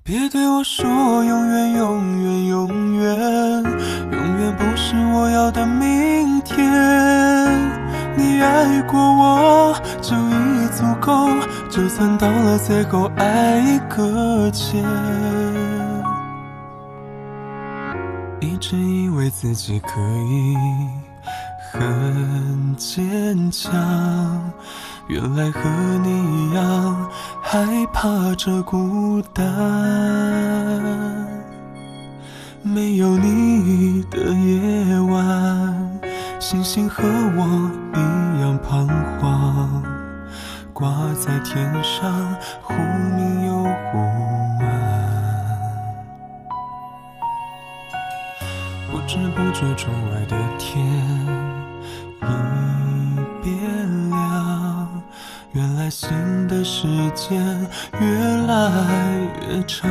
别对我说永远永远永远，永远不是我要的明天。你爱过我就已足够，就算到了最后爱已搁浅。一直以为自己可以很坚强，原来和你一样害怕着孤单。没有你的夜晚，星星和我一样彷徨，挂在天上忽明又忽暗。不知不觉窗外的天已变亮，原来新的时间越来越长。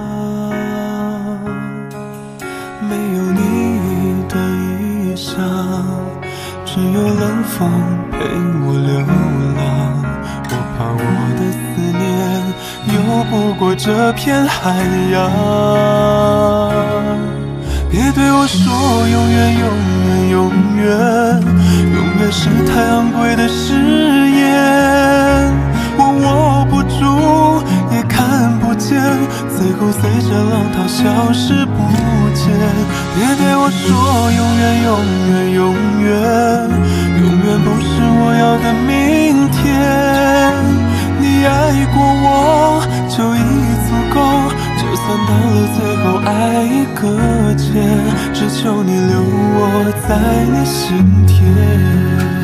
没有你的异乡，只有冷风陪我流浪。我怕我的思念游不过这片海洋。别对我说永远永远永远，永远是太昂贵的誓言。我握不住也看不见，最后随着浪涛消失不见。别对我说永远永远永远，永远不是我要的明天。你爱过我就已足够，就算到了最后爱已搁浅，只求你留我在你心田。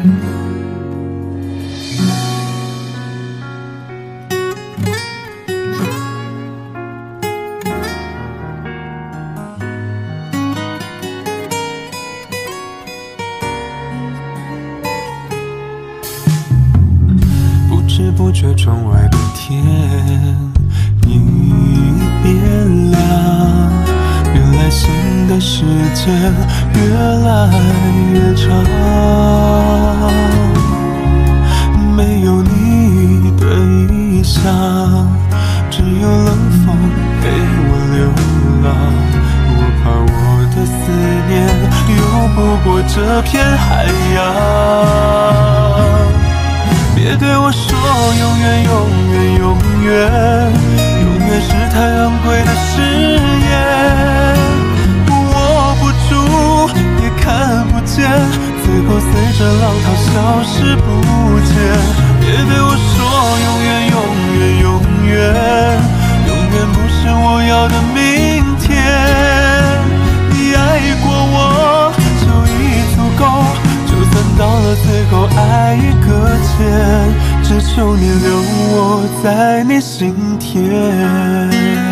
不知不觉窗外的天已变亮，原来新的时间越来越长。没有你的异乡，只有冷风陪我流浪。我怕我的思念游不过这片海洋。别对我说永远永远永远，永远是太昂贵的誓言。我握不住也看不见，最后随着浪涛消失不见。别对我说永远永远永远，永远不是我要的明天。你爱过我就已足够，就算到了最后爱已搁浅，只求你留我在你心田。